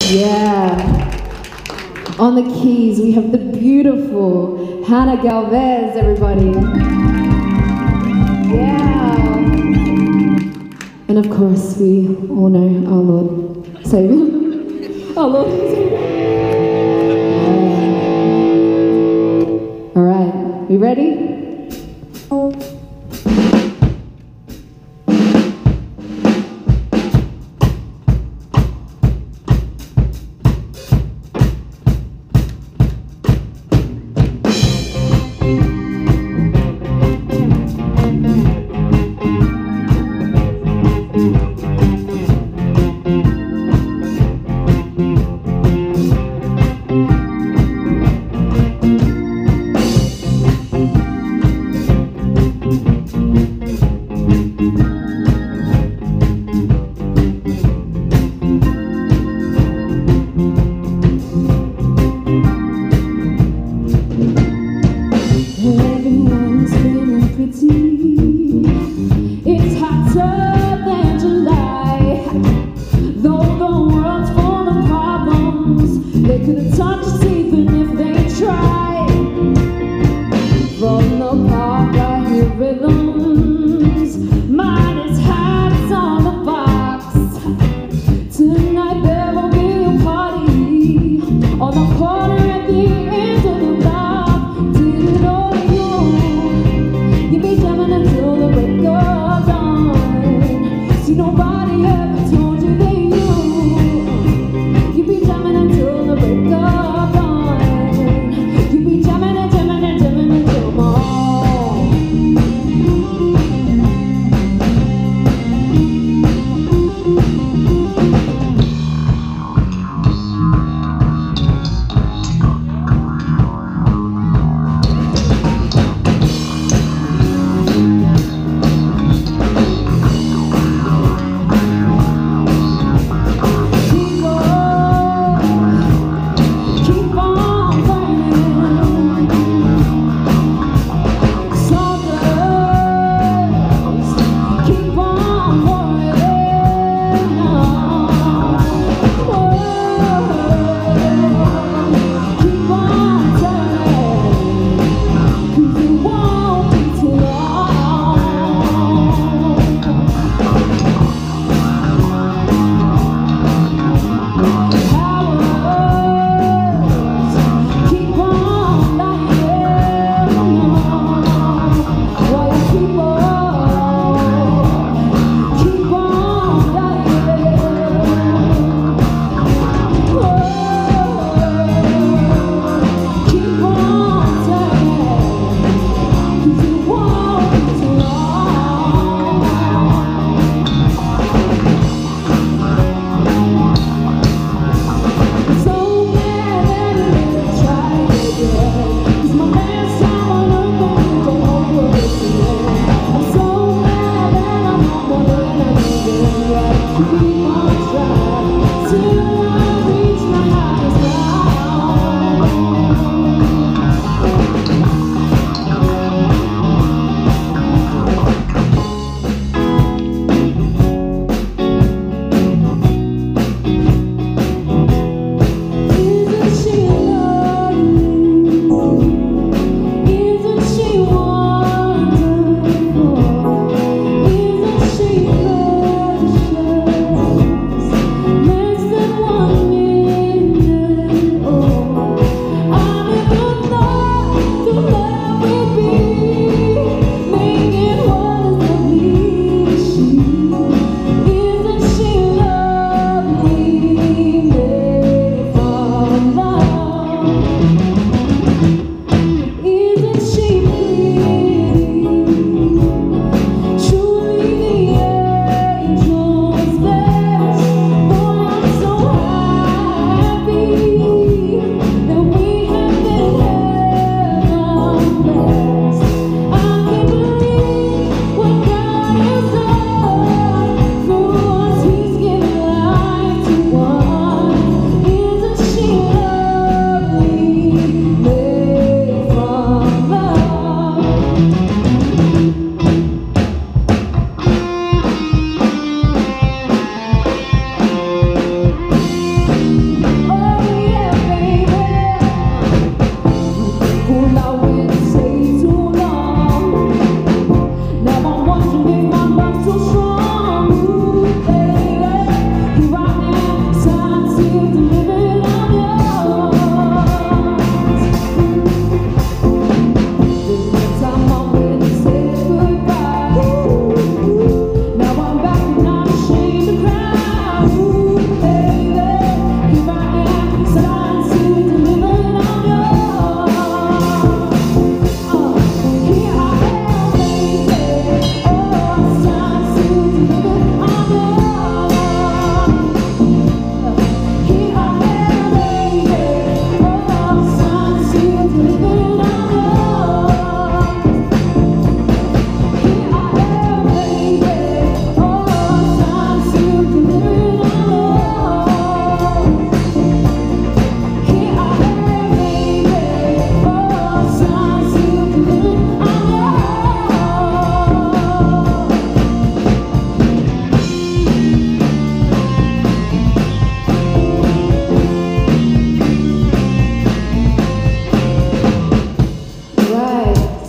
Yeah. On the keys, we have the beautiful Hannah Galvez, everybody. Yeah. And of course, we all know our Lord Savior. Our Lord Savior. Yeah. All right, we ready? It's hotter than July. Though the world's full of problems, they couldn't touch us even if they tried. From the park I hear rhythms, mine is hats on the box. Tonight there will be a party on the corner at the end of the block. Didn't know you'd be jamming until the break of dawn. See, nobody ever told you that you'd be jamming until the break of dawn.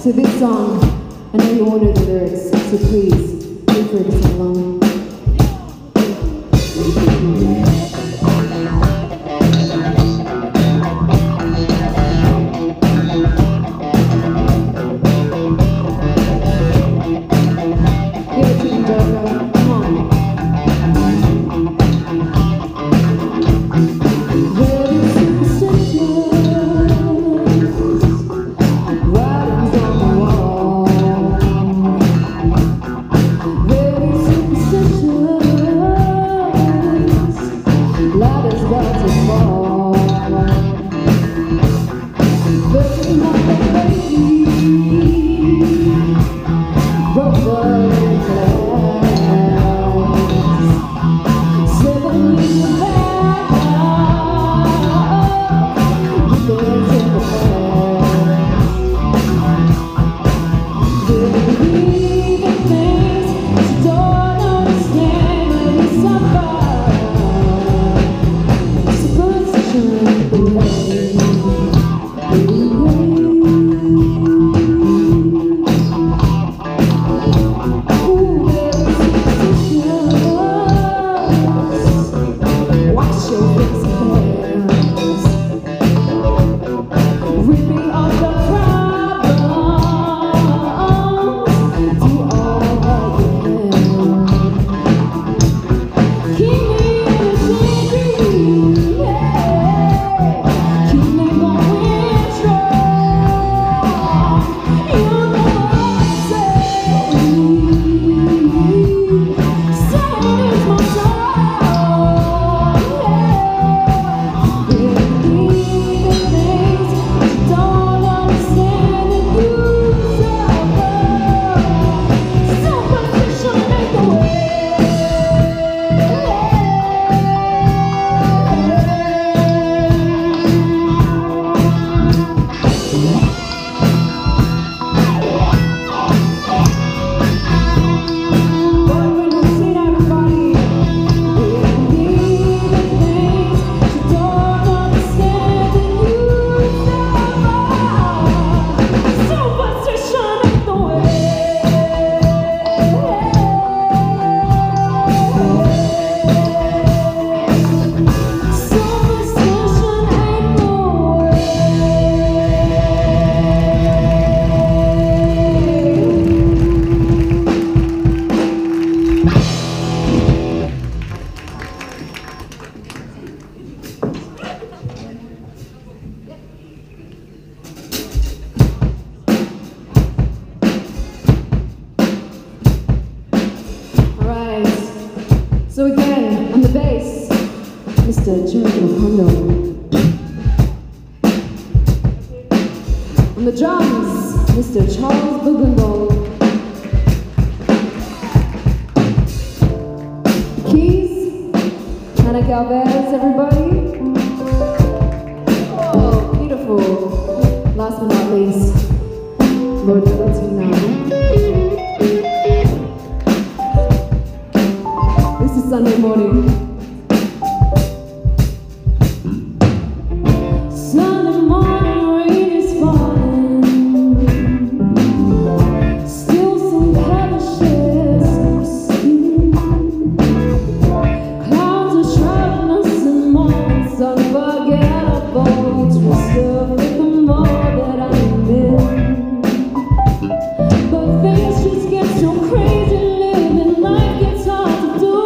to this song. I know you all know the lyrics, so please feel free to sing along. So again, on the bass, Mr. Jeremy Kondo. On the drums, Mr. Charles Bugundol. Keys, Hannah Galvez, everybody. Oh, beautiful. Last but not least, Lord Latina. This is Sunday morning. Sunday morning, rain is falling. Still some parishes are seen. Clouds are shrouding us in moments unforgettable. Twisted with the more that I'm in. But things just get so crazy, living life gets hard to do.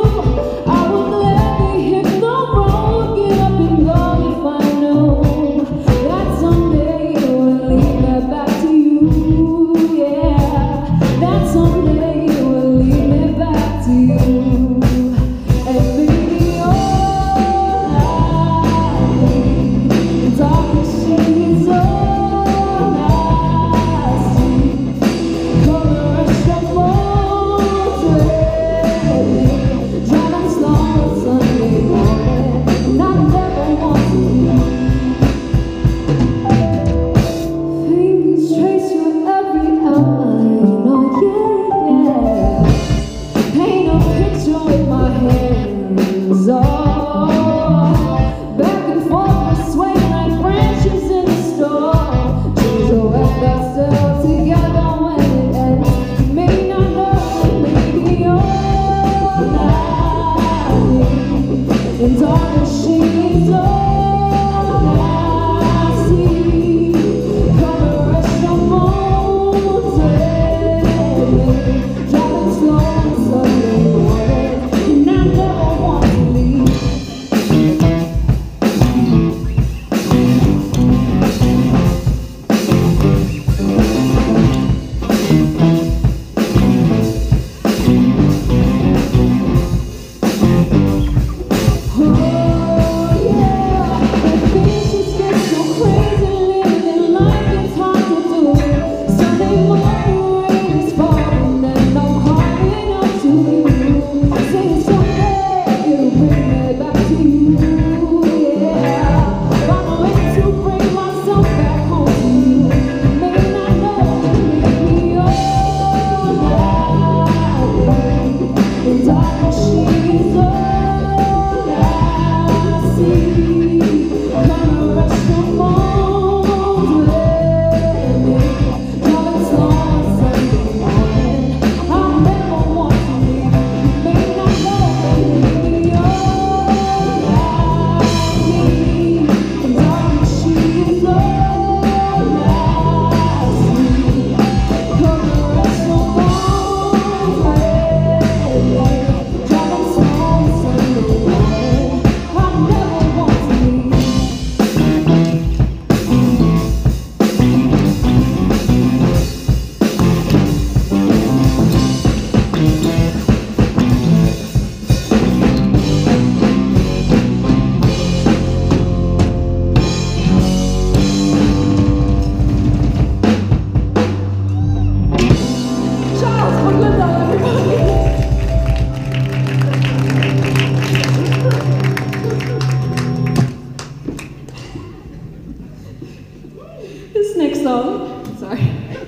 song, sorry.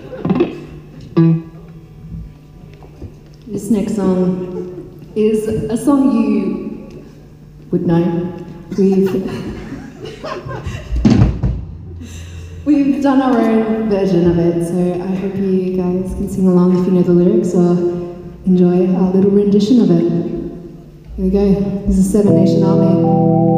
This next song is a song you would know. We've done our own version of it, so I hope you guys can sing along if you know the lyrics or enjoy our little rendition of it. Here we go. This is Seven Nation Army.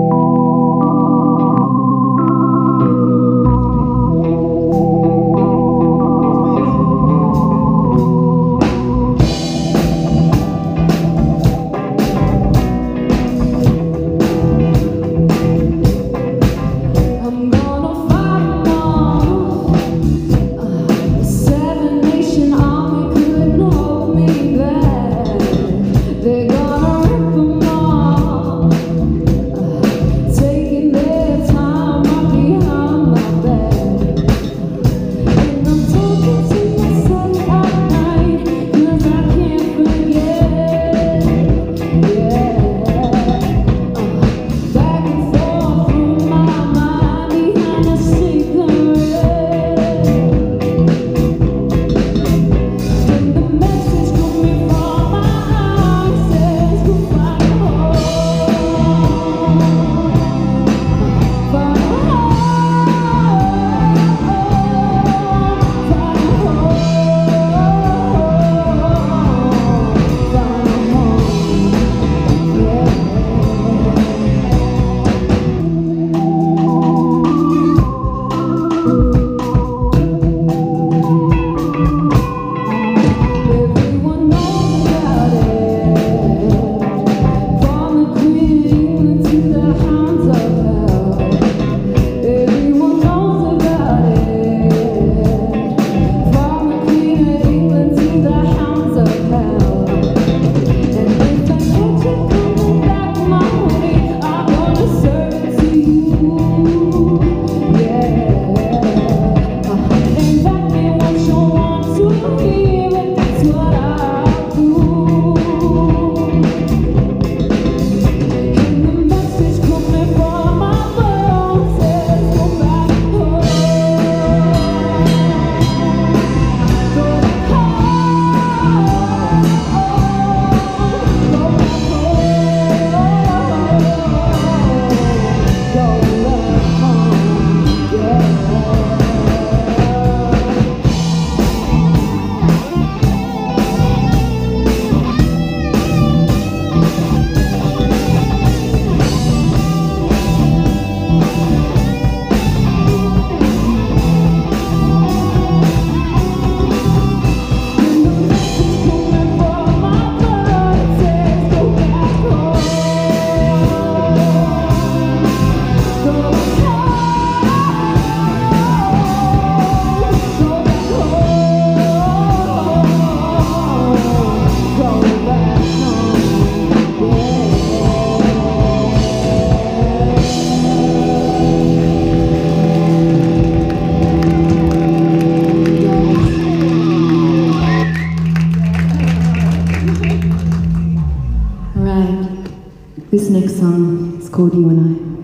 This next song is called You and I.